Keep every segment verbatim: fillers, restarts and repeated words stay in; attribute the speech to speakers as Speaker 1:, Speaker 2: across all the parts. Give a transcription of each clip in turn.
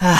Speaker 1: は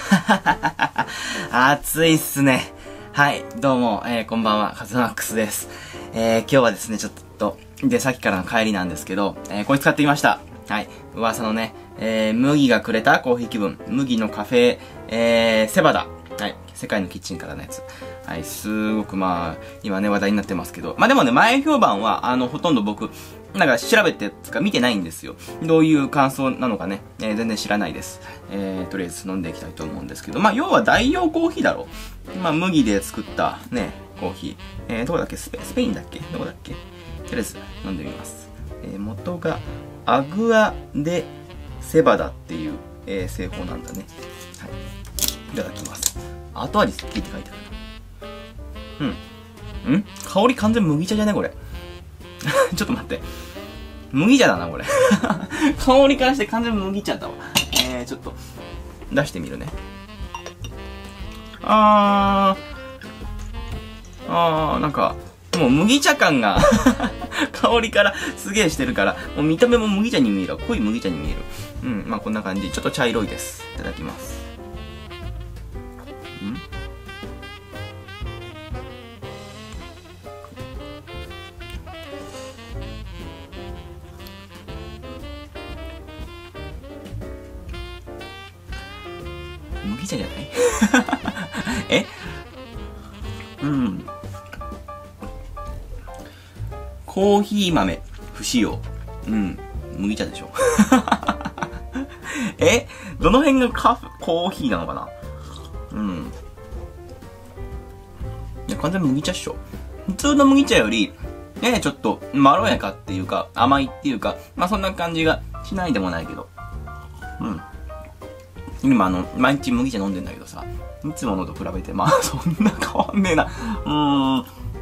Speaker 1: ぁ、暑いっすね。はい、どうも、えー、こんばんは、カズマックスです。えー、今日はですね、ちょっと、で、さっきからの帰りなんですけど、えー、これ使ってきました。はい、噂のね、えー、麦がくれたコーヒー気分、麦のカフェ、えー、セバダ。はい、世界のキッチンからのやつ。はい、すごくまあ、今ね、話題になってますけど、まあでもね、前評判は、あの、ほとんど僕、なんか調べてつか見てないんですよ。どういう感想なのかね、えー、全然知らないです。えー、とりあえず飲んでいきたいと思うんですけど、まあ要は代用コーヒーだろう。まあ麦で作ったね、コーヒー。えー、どこだっけスペ、スペインだっけどこだっけとりあえず飲んでみます。えー、元がアグアでセバダっていう、えー、製法なんだね。はい。いただきます。後味すっきりって書いてある。うん。ん香り完全麦茶じゃねこれ。ちょっと待って。麦茶だな、これ。香りからして完全麦茶だわ。えー、ちょっと、出してみるね。あー、あー、なんか、もう麦茶感が、香りからすげーしてるから、もう見た目も麦茶に見える。濃い麦茶に見える。うん、まあこんな感じ。ちょっと茶色いです。いただきます。ん麦茶じゃないえうん。コーヒー豆、不使用。うん。麦茶でしょ。えどの辺がカフ、コーヒーなのかなうん。いや、完全に麦茶っしょ。普通の麦茶より、ね、ちょっと、まろやかっていうか、甘いっていうか、まあそんな感じがしないでもないけど。うん。今あの、毎日麦茶飲んでんだけどさ、いつものと比べて、まあそんな変わんねえな。うーん。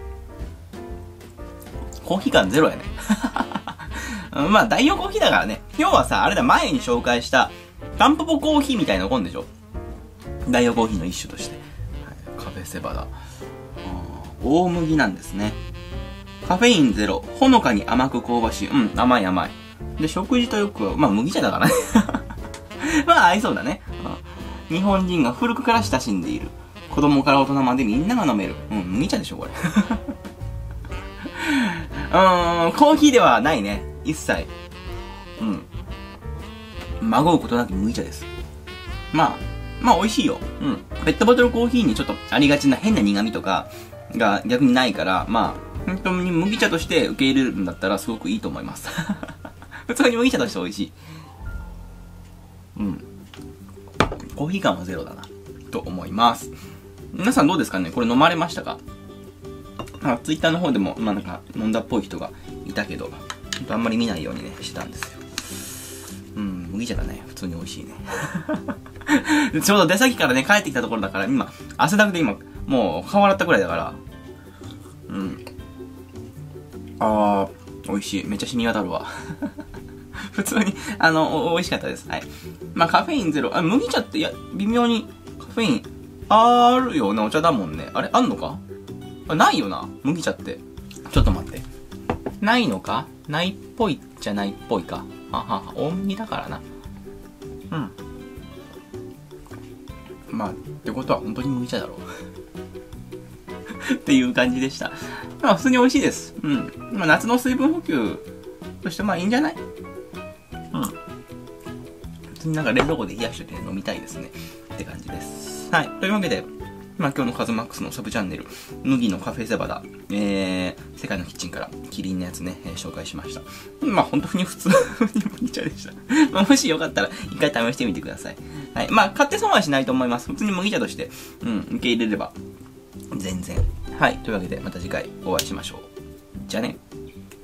Speaker 1: コーヒー感ゼロやね。まあ代用コーヒーだからね。今日はさ、あれだ、前に紹介した、タンポポコーヒーみたいなもんでしょ。代用コーヒーの一種として。はい、カフェセバダ。大麦なんですね。カフェインゼロ。ほのかに甘く香ばしい。うん、甘い甘い。で、食事とよくは、まあ麦茶だからね。まあ合いそうだね、うん。日本人が古くから親しんでいる。子供から大人までみんなが飲める。うん、麦茶でしょ、これ。うーん、コーヒーではないね。一切。うん。まごうことなく麦茶です。まあ、まあ美味しいよ。うん。ペットボトルコーヒーにちょっとありがちな変な苦味とかが逆にないから、まあ、本当に麦茶として受け入れるんだったらすごくいいと思います。普通に麦茶として美味しい。うん。コーヒー感はゼロだな。と思います。皆さんどうですかねこれ飲まれましたか？あ、ツイッターの方でも、まあなんか飲んだっぽい人がいたけど、ちょっとあんまり見ないようにね、してたんですよ。うん、麦茶だね。普通に美味しいね。ちょうど出先からね、帰ってきたところだから、今、汗だくで今、もう顔洗ったくらいだから、うん。あー、美味しい。めっちゃ染み渡るわ。普通に、あの、美味しかったです。はい。まあ、カフェインゼロ。あ、麦茶って、いや、微妙にカフェイン、あるようなお茶だもんね。あれ、あんのか？あ、ないよな。麦茶って。ちょっと待って。ないのか？ないっぽいじゃないっぽいか。ははは、大麦だからな。うん。まあ、ってことは本当に麦茶だろう。っていう感じでした。まあ、普通に美味しいです。うん。まあ、夏の水分補給としてまあいいんじゃない？うん。普通になんか冷蔵庫で冷やしてて飲みたいですね。って感じです。はい。というわけで、まあ今日のカズマックスのサブチャンネル、麦のカフェセバダ、えー、世界のキッチンからキリンのやつね、えー、紹介しました。まあ本当に普通に麦茶でした。まあもしよかったら一回試してみてください。はい。まあ買って損はしないと思います。普通に麦茶として、うん、受け入れれば、全然。はい。というわけでまた次回お会いしましょう。じゃあね。